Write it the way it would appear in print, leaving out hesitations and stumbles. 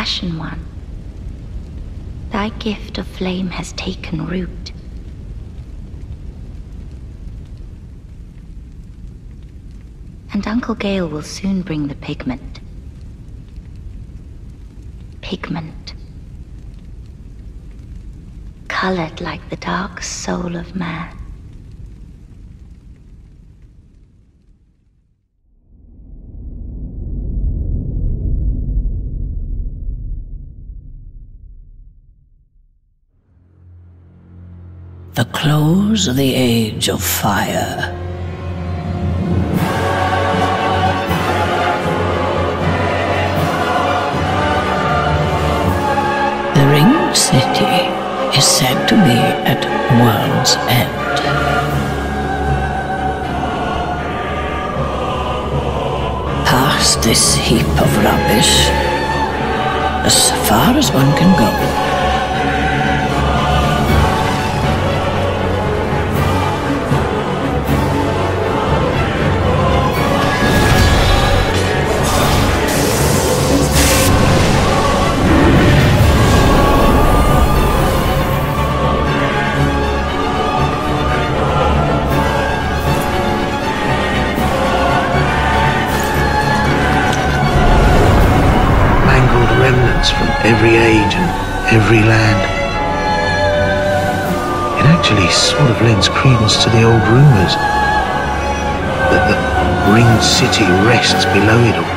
Ashen One, thy gift of flame has taken root. And Uncle Gale will soon bring the pigment. Pigment. Colored like the dark soul of man. The close of the Age of Fire. The Ringed City is said to be at world's end. Past this heap of rubbish, as far as one can go. From every age and every land. It actually sort of lends credence to the old rumours that the Ringed City rests below it all.